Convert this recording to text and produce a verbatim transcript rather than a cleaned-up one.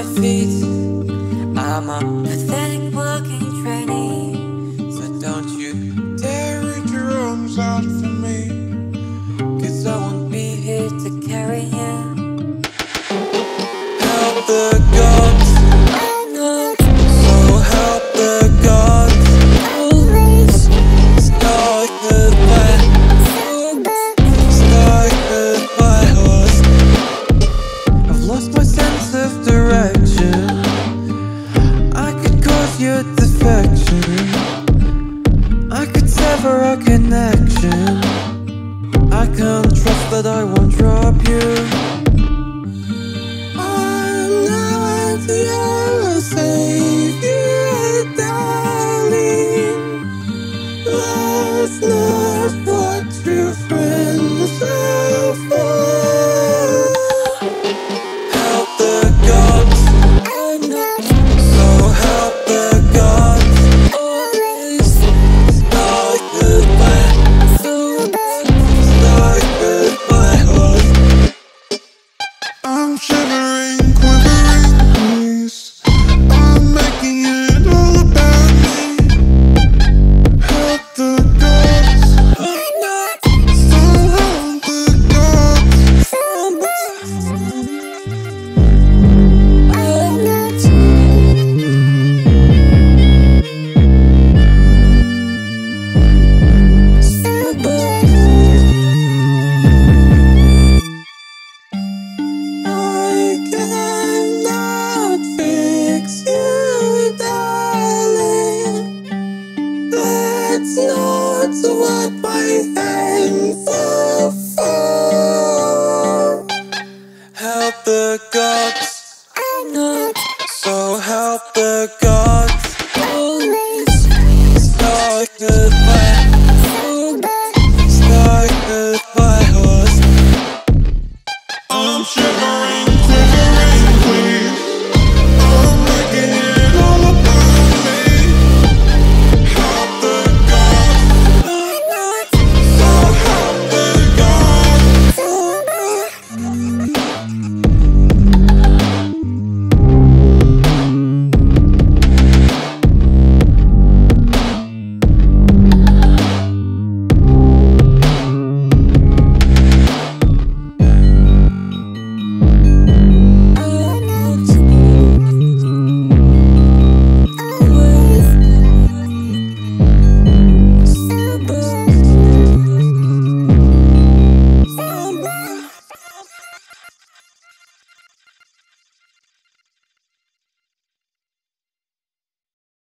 my feet. I'm a pathetic walking trainee, so don't you dare reach your arms out for me, 'cause I won't be here to carry you. Help the gods, so help the gods. Start goodbye, start goodbye. I've lost my sense of direction. I could cause you defection. I could sever our connection. I can't trust that I won't drop you. I'm not your saviour, darling. That's not what true friends are for. Help the gods, so help the gods. Start goodbye, start goodbye. I'm shivering, quivering, please. I'm making it all about me. Help the gods, so help the gods. I cannot fix you, darling. That's not what my hands are